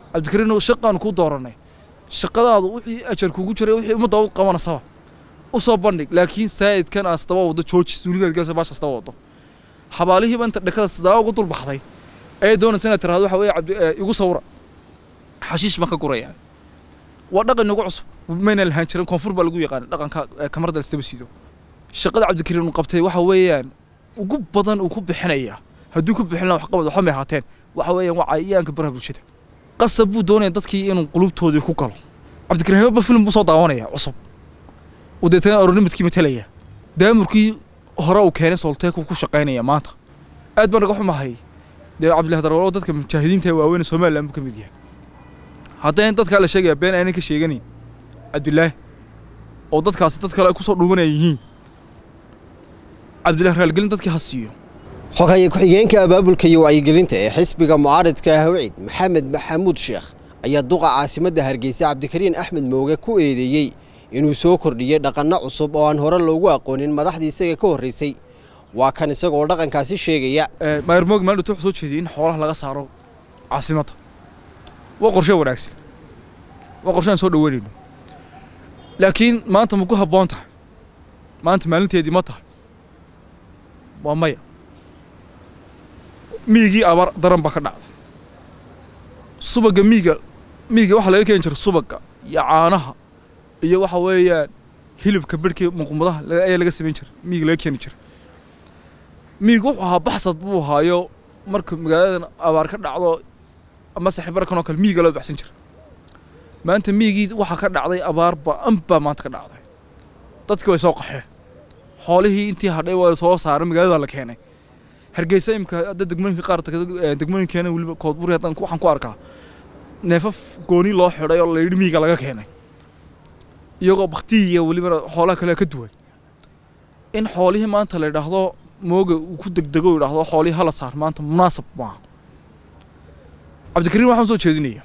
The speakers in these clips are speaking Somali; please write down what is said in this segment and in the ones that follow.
cabdikariin shaqaan ku dooranay shaqadaadu wixii ajar kugu jiray wixii umada u qabanaysaa u soo bandhig laakiin saayidkan astaba wada jooji suuligeedkaas baas astaba wado xabaalihiiba inta dhakada sidaa ugu dul baxday ay doonaysan inaad tiraahdo waxa weeye igu sawra xashiish ma ka gurayaan waa dhaqan ugu cusub mayna lahaan jirin koonfur baa lagu yaqaan dhaqanka kamarada istaba siido shaqada cabdikariin qabtay waxa weeyaan ugu badan uu ku bixinaya haddii ku bixin wax qabad waxa ma ahaateen waxa weeyaan waa cayaanka baraha bulshada qasab buu doonay dadkii inuu qulubtoodii ku galo cabdikariin ba film buu soo daawanaya cusub وديتنا أورنمتكي مثلية دامركي هراو كان سلطيك وكل شقينية ماتا أدبر رجحوا معي ده عبد الله دروار ودتك مشاهدين تواوين سومال لما كمديها حتى أنت تكلم شيء بين عينك شيء جنين عبد الله ودتك عصتك لا كوسر رومنا يهين عبد الله رجال دتك حسيه حكاية كحيين كأباب الكيوعي جرينت حسب معارض كهوعيد محمد محمود شيخ أي الدقة عاصمة هرجيس عبد الكريم أحمد موجة كويدي inuu soo kordhiyay dhaqanno cusub oo aan hore loogu aqoonin madaxdii isaga ka horeysay waa kan isagoo dhaqankaasi sheegaya maarmoog meel uu soo jeedin xoolaha laga saaro caasimada waa qorshe wanaagsan waa qorshe aan soo dhaweynayno laakiin maanta ma ku habboon tahay maanta maalinteedii ma tahay waa maya miigii abar daran ba ka dhacday subaga miiga waxa laga keenay subaga iyo caanaha iyo waxa weeyaan hilibka birkii muqmadaha ayaa laga sameyn jiray miig laga keeni jiray miig wuxuu ahaa baxsad buu haayo marka magaalada abaar ka dhacdo ama saxiibar kan oo kale miig loo baxsan jiray maanta miigii waxa ka dhacday abaar ba maanta ka dhacday dadkii way soo qaxeen xoolihii intii hadhay waa soo saaray magaalada la keenay hargeysa imka degmooyinka qaar degmooyinkeena waliba koodbuur hadan waxaan ku arkaa neefaf gooni loo xidhay oo la yiri miiga laga keenay iyagoo baqtiya waliba xoolaha kale ka duwan in xoolihii maanta la yiraahdo mooga uu ku degdego yiraahdo xoolihii hala saar maanta munaasab ma cabdikariin waxaan soo jeedinaya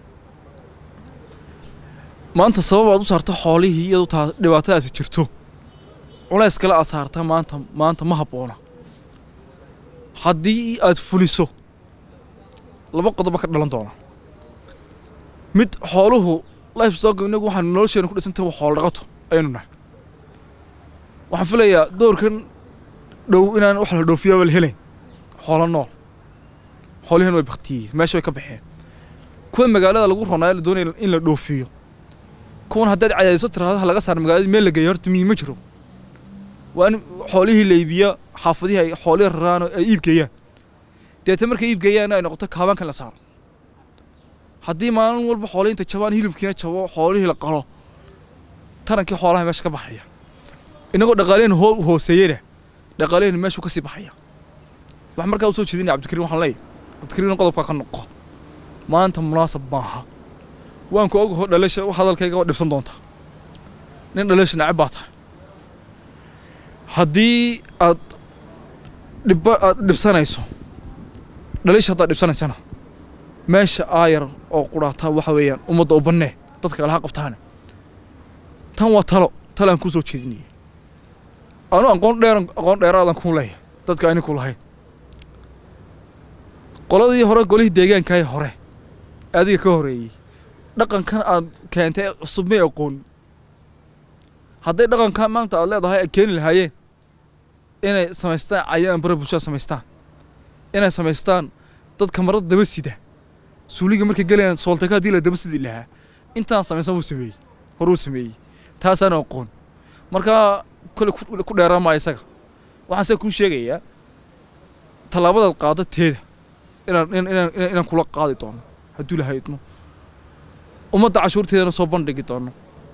maanta sabab aad u saarto xoolihii iyadoo taa dhibaatadaas jirto culays kale aad saarta maanta ma habboona haddii aad fuliso laba qodob ka dhalan doona mid xooluhu livestock inagu waxaan nolosheena ku dhisantahay xoolo dhaqato aynu nahay waxaan filayaa doorkan dhow inaan wax la dhoofiyo wal helay xoolo nool xoolahan way baqtiyeen meesha way ka baxeen kuwa magaalada lagu roonaayo la doonayo in la dhoofiyo kuwan haddaad cayaayso tiraahdo laga saar magaalada meel la geeyo horta ma jiro waa in xoolihii leebiya xaafadihi ay xoolo raraan ay iib geeyaan deeta markay iib geeyaan ay noqoto kaabankan la saaro haddii maalin walba xoolaynta jabaan hilibkiina jabo xoolihii la qalo tarankii xoolaha meesha ka baxaya inagoo dhaqaaleyn hooseeyay dhaqaaleyn meesha ka sii baxaya wax markaa u soo jeedinay cabdikariin waxaan leeyahay cabdikariin qodobka ka noqo maanta munaasab maaha waan ku ogahay dhalasha hadalkayga waa dhibsan doonta nin dhalasha nacab baata haddii aad dhibsanayso dhalasha hadda dhibsanaysana meesha aayar oo quraata waxa weeyaan umada u banee dadka kala qabtaan tan waa talaan ku soo jeedinay aqoon dheeraadan ku leeyahay dadka ayna ku lahayn qoladii hore golihii deegaanka ay hore adiga ka horeeyay dhaqankan aad keentay cusub ma aqoon hadday dhaqanka maanta aad leedahay ay keeni lahaayeen inay samaystaan cayaan bara bulshada samaystaan inay samaystaan dadka marada daba sida suuliga markay galayaan sooltaka hadii la daba sidi lahaa intaan samaysan uu sameeyay horuu sameeyay taasaan aqoon marka kale ku dheeraama isaga waxaan se ku sheegayaa talaabada qaado teeda inaan kula qaadi doono haddii la haydmo umada cashuurteedana soo bandhigi doono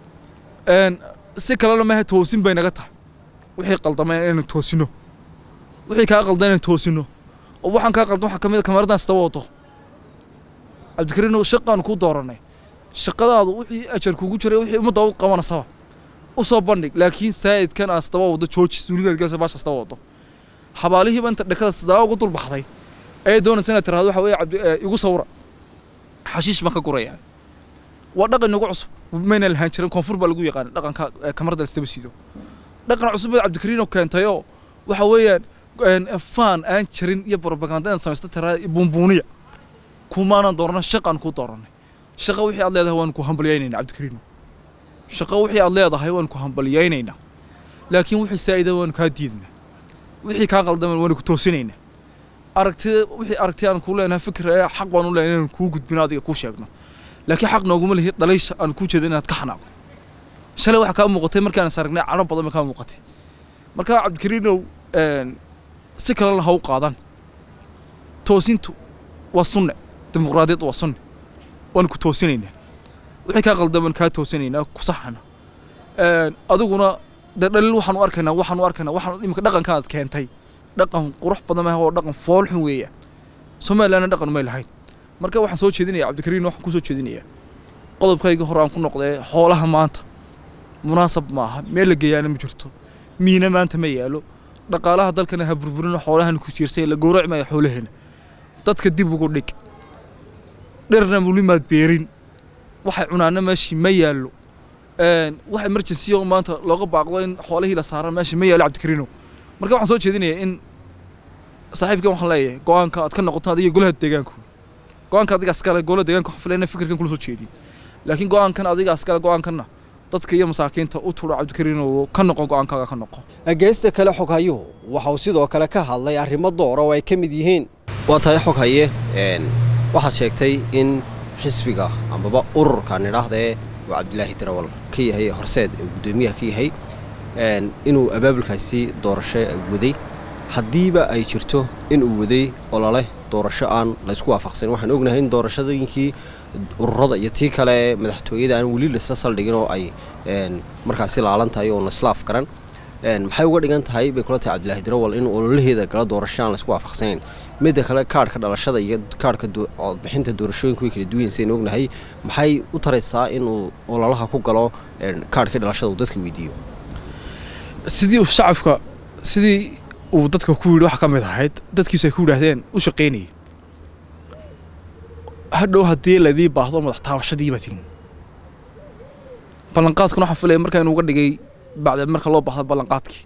si kale ma toosin bay naga tahay wixii qaldamay inaan toosino wixii ka qaldan inaan toosino oo waxaan ka qaldan waxa kamid kamaradan istawa wado cabdikariin shaqaan ku dooranay shaqadaadu wixii ajar kugu jiray wixii umada u qabanaysaa u soo bandhig laakiin saayidkan astawa wado jooji suuligeedkaas baas astawa wado xabaalihiiba inta dhakada sidaa ugu dul baxday ay doonaysan inaad tiraahdo waxa weeye igu sawra xashiish ma ka gurayaan waa dhaqan ugu cusub mayna lahaan jirin koonfur baa lagu yaqaan dhaqanka kamarada istaba siido dhaqan cusub oo cabdikariin oo keentayo waxa weeyaan faan aan jirin iyo propaganda aan samaysta tiraa buunbuuniya kumaana doorna shaqan ku dooranay shaqo wixii aad leedahay waan ku hambalyeynayna cabdikariin shaqo wixii aad leedahay waan ku hambalyeynayna laakiin wixii saa'ida waan ka diidna wixii ka qaldan waan ku toosinayna wixii aragtida aan ku leenahay fikir xaq baan u leenahay inaan ku gudbino adiga ku sheegno laakiin xaq nooguma leeyahay dhalaysha aan ku jeedo inaad ka xanaaqdo shalay waxa ka muuqatay markaan saragnay cano badan ma ka muuqatay marka cabdikariinow si kale la haw qaadan toosintu waa sunne dimuqraadiyad waa sunne waan ku toosinaynaa wixii ka qaldan ka toosinaynaa ku saxana adiguna dhalil waxaan u arkaynaa waxaan imika dhaqanka aad keentay dhaqan qurux badan ma oo dhaqan fool xun weeyaan Soomaaliland dhaqan ma lahayn marka waxaan soo jeedinayaa cabdikariin waxaan ku soo jeedinayaa qodobkayga hore aan ku noqday xoolaha maanta munaasab maaha meel la geeyana ma jirto miina maanta ma yaalo dhaqaalaha dalkana ha burburin xoolahan ku jiirsay la gowracmay xoolaheena dadka dib ugu dhig dherna mulimaad beerin waxay cunaana meeshii ma yaalo wax emergency oo maanta looga baaqdo in xoolihii la saaran meeshii ma yaalo cabdikariino marka waxaan soo jeedinayaa in saaxiibkan waxaan leeyahay go'aanka aad ka noqoto adiga golaha deegaanka go'aanka adiga askale golaha deegaanka waxaan filaynaa fikirkan kula soo jeedin laakiin go'aankan adiga askale go'aankana dadka iyo masaakiinta u tuuro cabdikariin oo ka noqon go'aankaaga ka noqon ageysta kale xoghayuhu waxa uu sidoo kale ka hadlay arrimo door oo ay ka mid yihiin waa tahay xoghaye waxaad sheegtay in xisbiga amaba ururkan idhaahdee oo cabdilaahi darawal ka yahay horseed gudoomiyaha ka yahay inuu abaabulkaasi doorasho waday haddiiba ay jirto inuu waday olole doorasho aan la isku waafaqsan waxaan ognahay in doorashadooyinkii ururada iyo tii kale madaxtooyada aan weli la isla saldhigin oo ay markaasi laalan tahay oo islaaf garan maxay uga dhigan tahay bay kula tahay cabdilaahi darawal in ololaheeda gala doorasho aan la isku waafaqsanayn midda kale kaarka dhalashada iyo kaarka bixinta doorashooyinka way kala duwan yihiin ognahay maxay u taraysaa inuu ololaha ku galo kaarka dhalashada uu dadka weydiiyo sidii uu dadka ku yiri wax ka mid ahayd dadkiisu ay ku yiraahdeen u shaqeynay hadhow hadii la dii baahdo madax taabashadii batin ballanqaadkuna waxa filay markaa inuu uga dhigay bacda marka loo baahdo ballanqaadkii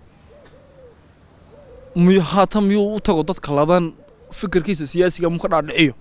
miyuu u tago dadka ladan fikirkiisa siyaasiga mu ka dhaadhiciyo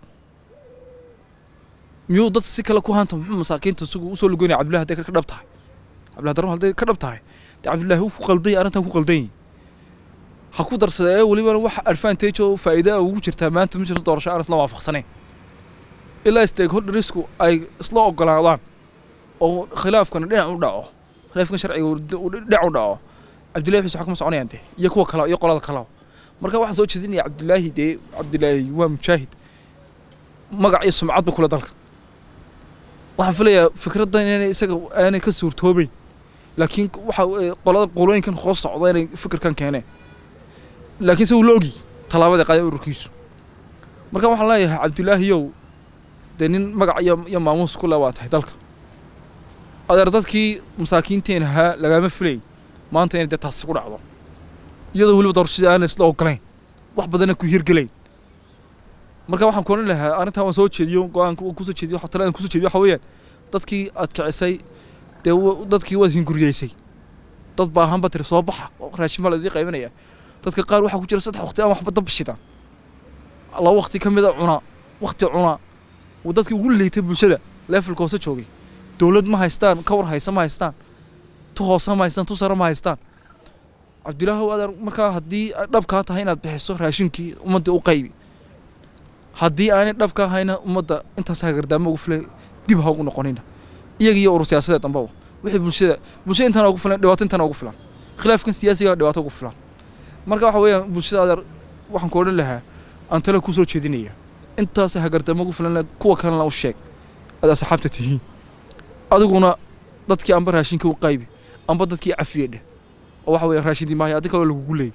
miyuu dad si kale ku hanta muxuu masaakiinta u soo lugoynay cabdilaahi hadday ka dhab tahay cabdilaahi darawal hadday ka dhab tahay cabdilaahi uu ku qalday arrintan ku qalday ha ku darsadee waliba wax advantage oo faa'iido ugu jirta maanta ma jirto doorasho aan isla waafaqsanayn ilaa stakeholdersku ay isla ogolaadaan oo khilaafkan dhinac u dhaco khilaafkan sharciga dhinac u dhaco cabdilaahi waxa kuma soconayaan iyo kuwa kale iyo qolada kale marka waxaan soo jeedinayaa cabdilaahi waa mujaahid magac iyo sumcad kula dalka waxaan filayaa fikradan inay isaga aanay ka suurtoobay laakiin waxa qolooyinkan hoos socda inay fikirkan keeneen laakiin si uu loogi talaabada qaay ururkiisu marka waxaan leeyahay cabdilaahi yow nin magac iyo maamuus ku lawaatay dalka adeer dadkii masaakiinteena ha lagama filay maanta inay taas ku dhacdo iyadoo waliba doorashada aan isla ogolayn wax badan ku hirgalayn marka waxaan ku leeyahay arintan waan soo jeediyo go'aan ku soo jeediyo waxa ku soo jeediyo waxa weeyaan dadkii aad kicisay dadkii wada hinguriyeysay dad baahan ba tir soo baxa oo raashin ma la qaybinaya dadka qaar waxa ku jira saddex waqti aan waxba dab shidan la waqti kamid ah waqti cuna wadadkii ugu leeytay bulshada levelka hoose joogay dawlad ma haystaan ka war haysan ma haystaan tu hoose ma haystaan tu sare ma haystaan cabdilaahi adeer marka haddii dhabka tahay inaad bixiso raashinkii ummadda u qaybi haddii aanay dhabka hayna ummadda intaas hagardaamo ugu filay dib ha ugu noqonina iyaga iyo urur siyaasadeed dhanba wixii bulshada intaan ugu filan dhibaato intaan ugu filan khilaafkan siyaasiga dhibaato ugu filan marka waxa weeyaan bulshada adeer waxaan ku oran lahaa aan talo ku soo jeedinaya intaas hagardaamo ugu filan kuwa kalena u sheeg aad asxaabta tihiin adiguna dadkii amba raashinka u qaybi amba dadkii cafiyay waxa weeyaan raashidii maahay adiga oo lagu guleey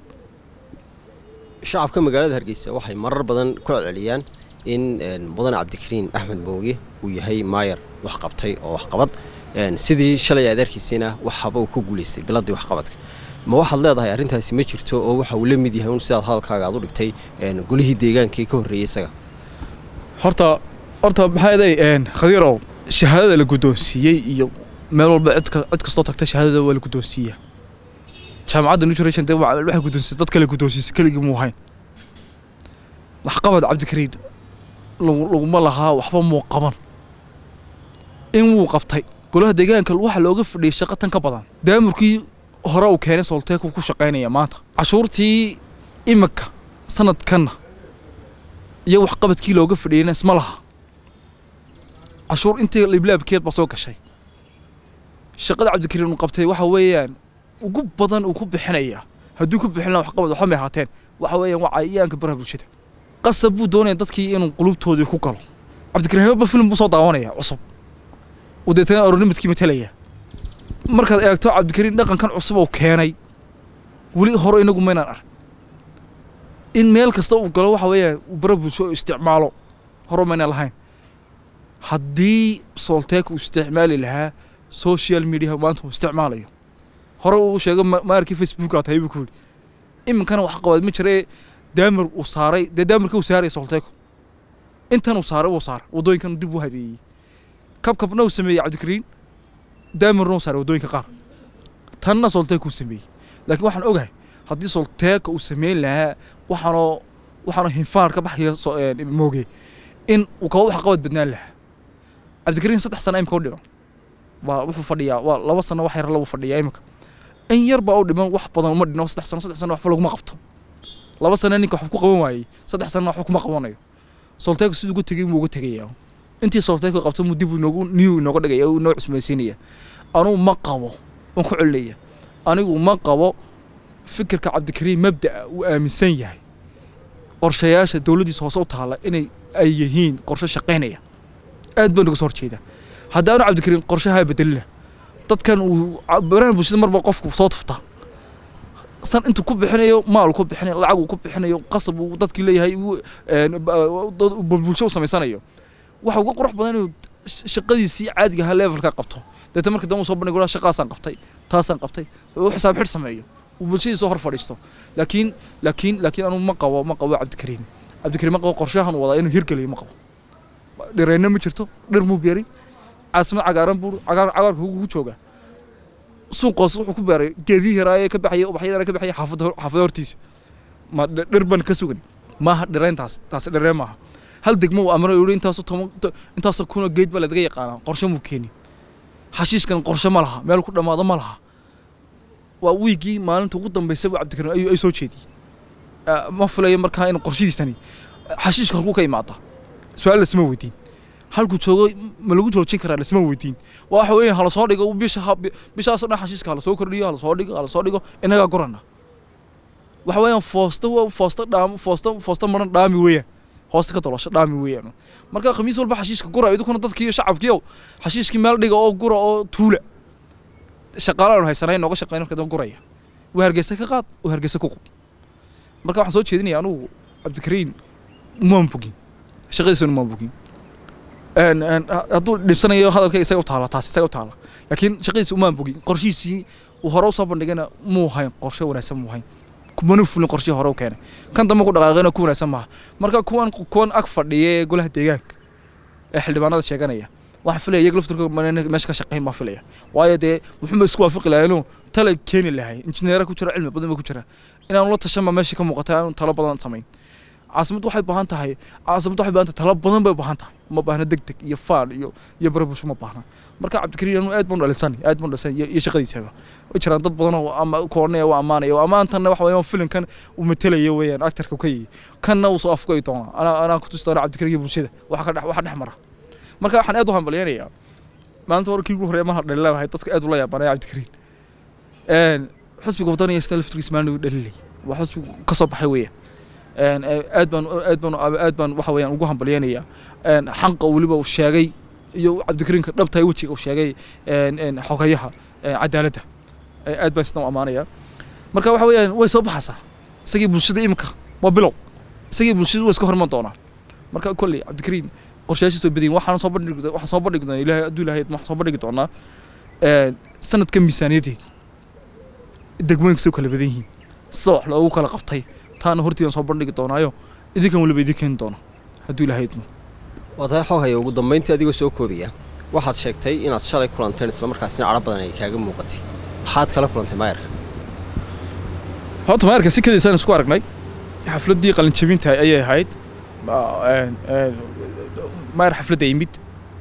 shacabka magaalada Hargeysa waxay marar badan ku celceliyaan in mudan cabdikariin axmed mooge uu yahay maayar wax qabtay oo wax qabad sidii shalay adeerkiisina waxaba uu ku guuleystay biladii wax qabadka ma waxaad leedahay arrintaasi ma jirto oo waxa uu la mid yahay in sidaad hadalkaaga aad u dhigtay golihii deegaankii ka horreeyay isaga horta maxay khadiirow shahaadada la guddoonsiiyay iyo meel walba cid kastoo tagtay shahaadada waa la guddoonsiiyaa jaamacadda nutrition waxay guddoonsisay dad kale guddoonsisay keligii muu hayn wax qabad cabdikariin laguma lahaa waxba muu qaban in wuu qabtay golaha deegaanka waxa looga fadhiyay shaqo tan ka badan daamurkii hore uu keenay Solteeko ku shaqeynaya maanta cashuurtii imika sanadkan iyo wax qabadkii looga fadhiyayna isma laha cashuur intii liblaabkeed ba soo gashay shaqada Cabdikariin uu qabtay waxa weeyaan ugu badan uu ku bixinaya hadduu ku bixin wax qabad waxa ma ahaateen waxa weeyaan waa cayaanka baraha bulshada qasab buu doonay dadkii inuu qulubtoodii ku galo Cabdikariin ba film buu soo daawanaya cusub ودتنا أورنمتكي مثلية مركز أكتر عبدالكريم نقن كان عصبه وكاني ولي هراء نقول ما نعرف إن مالك استوى قالوا حويه وبربو شو استعماله هراء ما نلهين حدي سولتك واستعمال لها سوشيال ميديا ما أنتم استعماله هراء وش ما أركي فيسبوك هاي بكل إما كانوا حقوا متشري دامر وصاري دامر كوساري سولتك أنت وصار وضوي كانوا دبوا هذي كاب نو سمي عبدالكريم دائما نوصل ودوين كقار تنا سولتك وسمي لكن واحد أوجه هدي سولتك وسمي لها وحنا هنفار كبحية موجي إن وكوا حقود بدنا له عبدالكريم 6 سنة كودنا وحفظ فديا والله وصلنا واحد رلوا فديا إمك إن يربى أو دم واحد بدنا مدنا 6 سنة وحفظ لهم ما قبته الله وصلنا إنك حقوق قوي 6 سنة حقوق ما قوانية سولتك سيد قلت تجي موجود تجي أنتي صوتك قبته مديب نيو دقيقة أو نوع اسمه سينية أنا ما قوى وكعلية أنا وما قوى فكر كعبدالكريم مبدأ وآمن سنيه قرشياش الدولة دي صوتها على إني أيهين قرشة شقينية أدبن صور شيء هذا أنا عبدالكريم قرشة هاي بدله تذكر وبرهن بوشيد مرة قفك صوتفته أصلاً أنتوا كوب حنيو مال كوب حنيو لعبوا كوب حنيو قصب وتذكر لي هاي بوشوا سميسانيو waxa ugu qurux badan inuu shaqadiisii caadiga ah levelka qabto dadka marka damo soo bandhigo shaqaasan qabtay taasan qabtay uu xisaab xir sameeyo uu bulshadiisa hor fadhiisto laakiin anu ma qabo Cabdikariim ma qabo qorshahan wada inuu hirgaliyo ma qabo dhirayna ma jirto dhir mu beeri asma cagaaran buu cagaarka ugu jooga suuqaas wuxuu ku beeray geedii haraayay ka baxay ubaxyada ka baxay xaafad hortiisa ma dhirban ka sugan ma dhirayntaas dhireen ma هل دقمو أمره يقول أنت كنا جيد بلد جاي قانا قرشة ممكنين حشيش كان قرشة مالها ماله كل ما ضمالها وويجي ما أنت قدام بيسوي عبدالكريم أي صوت شيء ما فلا يمر كائن قرشيش ثاني حشيش كان كوكاي معطى سؤال اسمه ويدين هل قلت شو ملوك شو تشكر اسمه ويدين واحد وين على صادق وبيش أصلا حشيش على سكر ليه على صادق إنها قرنا واحد وين فاست مرة دامي ويا hoosta ka tolosho dhaami weeyaan marka khamiis walba xashiiska gura idinku dadkii shacabkiyo xashiiskii meel dhiga oo gura oo tuula shaqaalaan haysanay nooga shaqeyn marka dad guraya waa hargeysa ka qaad oo hargeysa ku qub marka waxaan soo jeedinayaa anigu Cabdikariim ma bugin shaqadiisa ma bugin hadduu dhibsanayo hadalka isaga u taala laakiin shaqadiisa ma bugin qorshiisii uu hore u soo bandhigana muu hayn qorshe wanaagsan muu hayn كمان فلان قرشي هراو كان دم كود دقاقنا كون اسمها marka kuwan ag fadhiyay golaha deegaanka ee xildhibaanada sheeganaya wax filay iyaga laftirka meesha ka shaqeyn ma filaya waayo de wuxuu isku waafaqi lahayn tala keeni lahayn injineer ku jira cilmi badan ku jira inaan la tashama meesha ka muuqata aan talo badan sameyn caasimadu waxay baahan tahay talo badan bay baahan tahay ma baahna degdeg iyo faal iyo barabusho ma baahna marka Cabdikariim aad baan dhalisan iyo shaqadiisa way jiraan dad badan oo ama koornay oo amaanay oo amaantana wax weeyaan filimkan uu matalayo weeyaan actorka ka yii kanna uu soo afkay doona ana ku tustaa Cabdikariim bulshada waxa dhex mara marka waxaan aad u hambalyeeyaa maanta warkii ugu horeeyay ma hadhaleeyahay dadka aad u la yaabanay Cabdikariim xisbiga wadaniga istalaftriis maanu dhalilay waxa xisbiga ka soo baxay weeyaan aad baan waxa weeyaan ugu hambalyeeyaa xanqa waliba uu sheegay iyo Cabdikariim ka dhabtay wajiga uu sheegay xogayaha cadaaladda aad baan isna amaanaya marka waxa weeyaan way soo baxaysaa isagii bulshada imka ma bilow isagii bulshada way iska hormaan doonaa marka kulli Cabdikariim qorshayaashiisu badin waxaan soo bandhignaa ilaahay aduu ilaahay ma soo bandhigi doonaa sanadka miisaaniyadii degmooyinka soo kala badan yihiin soo loogu kala qabtay taana hortiina soo bandhigi doonaayo idinkan waliba idinkan doona haduu ilaahay wataa xoogay ugu dambeyntii adiga soo koobiya waxaad sheegtay inaad shalay kulanteen isla markaasina carab badan ay kaaga muuqatay maxaad kala kulantay maayarka maayarka si kadiisan isku aragnay xafladii qalin jabinta ayay ahayd maayar xafladda yimid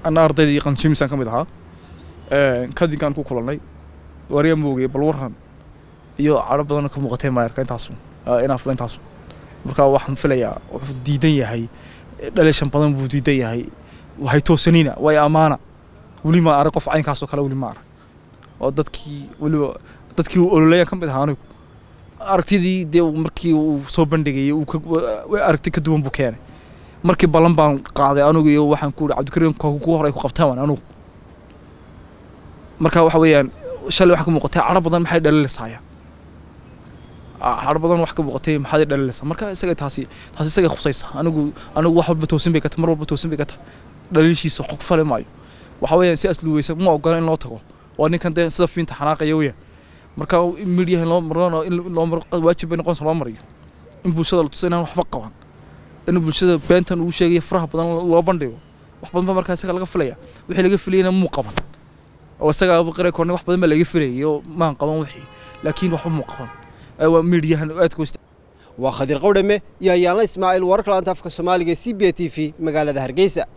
أنا أرضي قنشي مسان كم يدها كذي كان كوكولني وريا موجي بالورهن يو عرب بدنا كمقتين ما يركين تاسون أنا فلان تاسون مركا واحد فليا ديدية هاي ليش بدنا بوديدية هاي وهي توسنينا ويا أمانة ولي ما أعرف عين كاسو كلا ولي ما أعرف ودتكي ولي دتكي ولي كم يدها أنا أركتي دي ومركي وصوبن دقي وأركتي كدوم بوكاني markii balan baan qaaday anigu iyo waxaan ku Cabdikariin ku horay ku qabtaan anigu marka waxa weeyaan shalay wax ka muuqatay carab badan maxay dhalilaysaa carab badan wax ka muuqatay maxay dhalilaysaa marka isaga taasi isaga khusaysa anigu wax walba toosin bay ka mar walba toosin bay ka dhalishiisa qof fale maayo waxa weeyaan si asluweysa ma ogolaan in loo tago waa ninkan sida fiinta xanaaqaya weeyaan marka media loo marno in loo mar waajib bay noqon soo mariyo in bulshada la tusayna waxba qaban إنه بالشدة بنتن وشيء يفرح بدن الله بنديه وحبنا ما مركز سكال غفلية وحيل غفلية مو قبل أو سكال بقرة كونه وحبنا ما لغفلية يو ما قبل وحي لكن وحب مو قبل أو ميديا هنوات كوست وخدير قولمه يا إسماعيل ورك لان تفك الصومالي CBA TV مقالة هرقيسة.